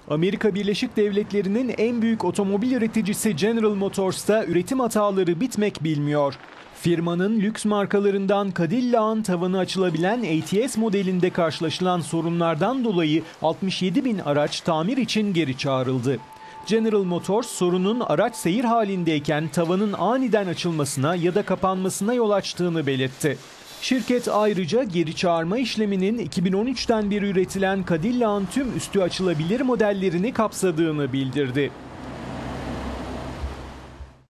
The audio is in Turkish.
Amerika Birleşik Devletleri'nin en büyük otomobil üreticisi General Motors'ta üretim hataları bitmek bilmiyor. Firmanın lüks markalarından Cadillac'ın tavanı açılabilen ATS modelinde karşılaşılan sorunlardan dolayı 67 bin araç tamir için geri çağrıldı. General Motors sorunun araç seyir halindeyken tavanın aniden açılmasına ya da kapanmasına yol açtığını belirtti. Şirket ayrıca geri çağırma işleminin 2013'ten beri üretilen Cadillac'ın tüm üstü açılabilir modellerini kapsadığını bildirdi.